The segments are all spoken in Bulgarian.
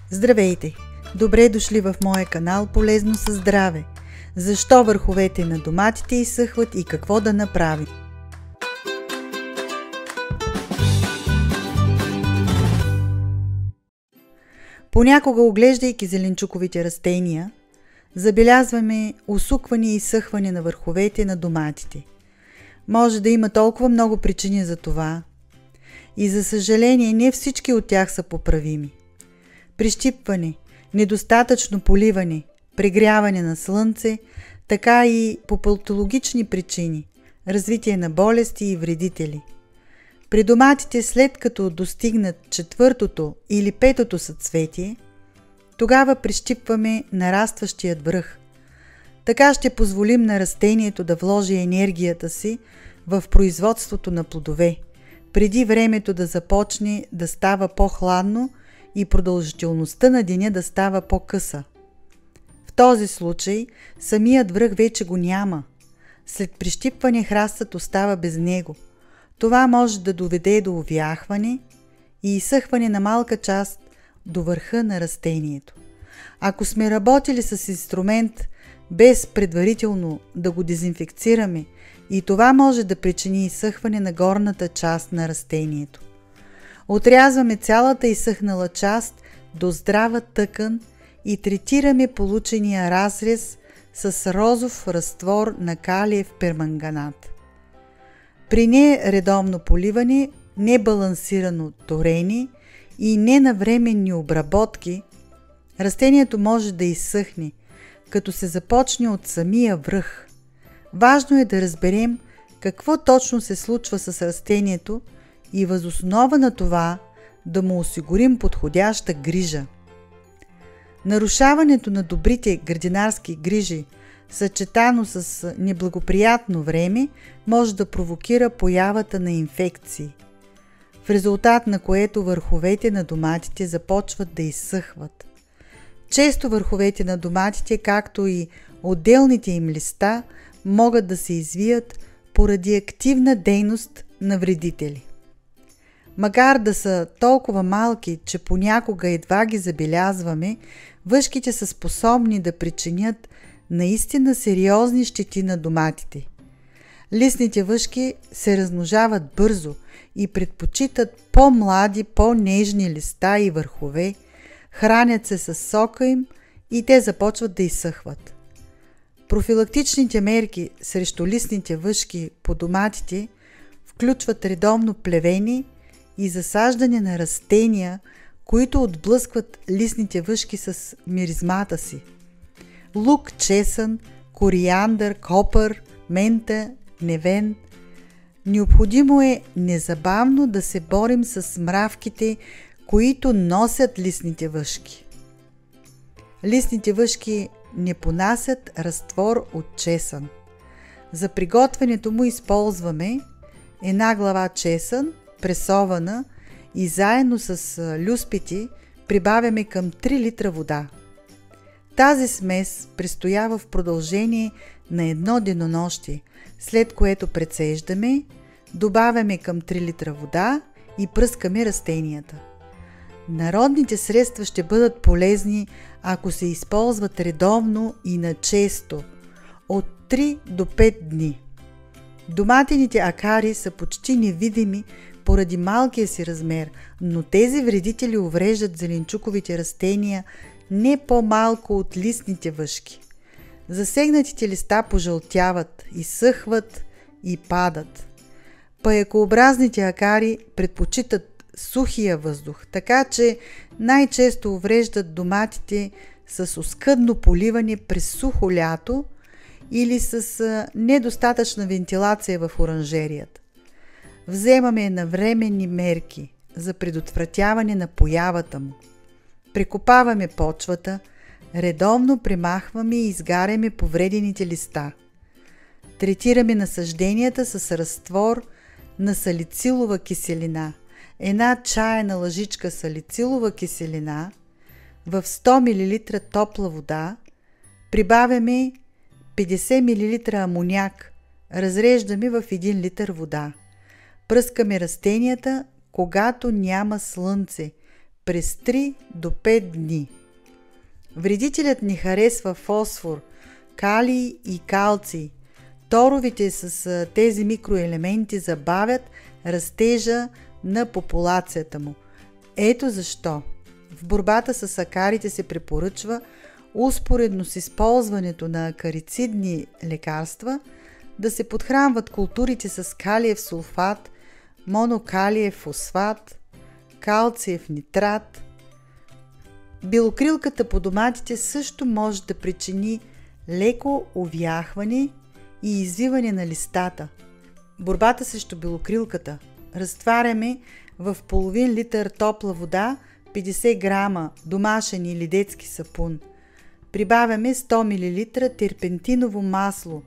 Здравейте! Добре дошли в моя канал Полезно със здраве. Защо върховете на доматите изсъхват и какво да направим? Понякога, оглеждайки зеленчуковите растения, забелязваме усукване и изсъхване на върховете на доматите. Може да има толкова много причини за това и за съжаление не всички от тях са поправими. Прищипване, недостатъчно поливане, прегряване на слънце, така и по патологични причини, развитие на болести и вредители. При доматите, след като достигнат 4-то или 5-то съцветие, тогава прищипваме нарастващият връх. Така ще позволим на растението да вложи енергията си в производството на плодове, преди времето да започне да става по-хладно и продължителността на деня да става по-къса. В този случай самият връх вече го няма. След прищипване храстът остава без него. Това може да доведе до увяхване и изсъхване на малка част до върха на растението. Ако сме работили с инструмент без предварително да го дезинфекцираме, и това може да причини изсъхване на горната част на растението. Отрязваме цялата изсъхнала част до здрава тъкан и третираме получения разрез с розов разтвор на калиев перманганат. При нередовно поливане, небалансирано торене и ненавременни обработки, растението може да изсъхне, като се започне от самия връх. Важно е да разберем какво точно се случва с растението и въз основа на това да му осигурим подходяща грижа. Нарушаването на добрите градинарски грижи, съчетано с неблагоприятно време, може да провокира появата на инфекции, в резултат на което върховете на доматите започват да изсъхват. Често върховете на доматите, както и отделните им листа, могат да се извият поради активна дейност на вредители. Макар да са толкова малки, че понякога едва ги забелязваме, въшките са способни да причинят наистина сериозни щети на доматите. Листните въшки се размножават бързо и предпочитат по-млади, по-нежни листа и върхове, хранят се с сока им и те започват да изсъхват. Профилактичните мерки срещу листните въшки по доматите включват редовно плевене и засаждане на растения, които отблъскват листните въшки с миризмата си. Лук, чесън, кориандър, копър, мента, гневен. Необходимо е незабавно да се борим с мравките, които носят листните въшки. Листните въшки не понасят разтвор от чесън. За приготвянето му използваме 1 глава чесън, пресована, и заедно с люспите прибавяме към 3 литра вода. Тази смес престоява в продължение на 1 денонощие, след което прецеждаме, добавяме към 3 литра вода и пръскаме растенията. Народните средства ще бъдат полезни, ако се използват редовно и начесто, от 3 до 5 дни. Доматените акари са почти невидими поради малкия си размер, но тези вредители увреждат зеленчуковите растения не по-малко от листните въшки. Засегнатите листа пожълтяват, изсъхват и падат. Паякообразните акари предпочитат сухия въздух, така че най-често увреждат доматите с оскъдно поливане през сухо лято или с недостатъчна вентилация в оранжерията. Вземаме навременни мерки за предотвратяване на появата му. Прекопаваме почвата, редовно премахваме и изгаряме повредените листа. Третираме насажденията с разтвор на салицилова киселина. 1 чайна лъжичка салицилова киселина в 100 мл топла вода, прибавяме 50 мл амоняк, разреждаме в 1 литър вода. Пръскаме растенията, когато няма слънце, през 3 до 5 дни. Вредителят не харесва фосфор, калий и калций. Торовете с тези микроелементи забавят растежа на популацията му. Ето защо в борбата с акарите се препоръчва успоредно с използването на акарицидни лекарства да се подхранват културите с калиев сулфат, монокалиев фосфат, калциев нитрат. Белокрилката по доматите също може да причини леко увяхване и извиване на листата. Борбата срещу белокрилката разтваряме в половин литър топла вода 50 грама домашен или детски сапун. Прибавяме 100 мл терпентиново масло.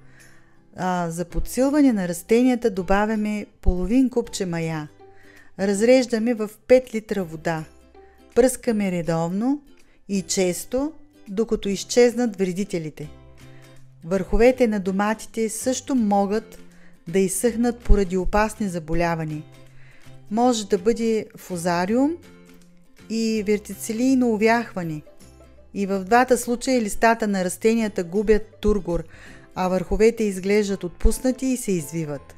За подсилване на растенията добавяме половин купче мая. Разреждаме в 5 литра вода. Пръскаме редовно и често, докато изчезнат вредителите. Върховете на доматите също могат да изсъхнат поради опасни заболявания. Може да бъде фузариум и вертицелийно увяхване. И в двата случая листата на растенията губят тургор, а върховете изглеждат отпуснати и се извиват.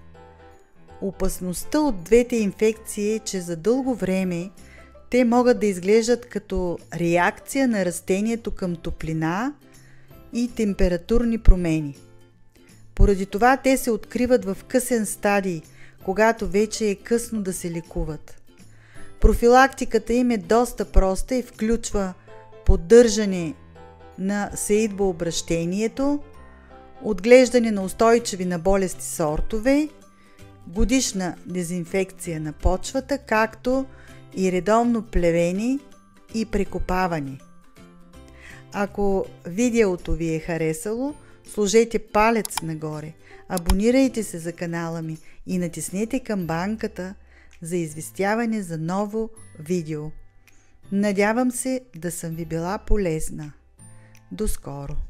Опасността от двете инфекции е, че за дълго време те могат да изглеждат като реакция на растението към топлина и температурни промени. Поради това те се откриват в късен стадий, когато вече е късно да се лекуват. Профилактиката им е доста проста и включва поддържане на сеитбообращението, отглеждане на устойчиви на болести сортове, годишна дезинфекция на почвата, както и редовно плевени и прекопаване. Ако видеото ви е харесало, сложете палец нагоре, абонирайте се за канала ми и натиснете камбанката за известяване за ново видео. Надявам се да съм ви била полезна. До скоро!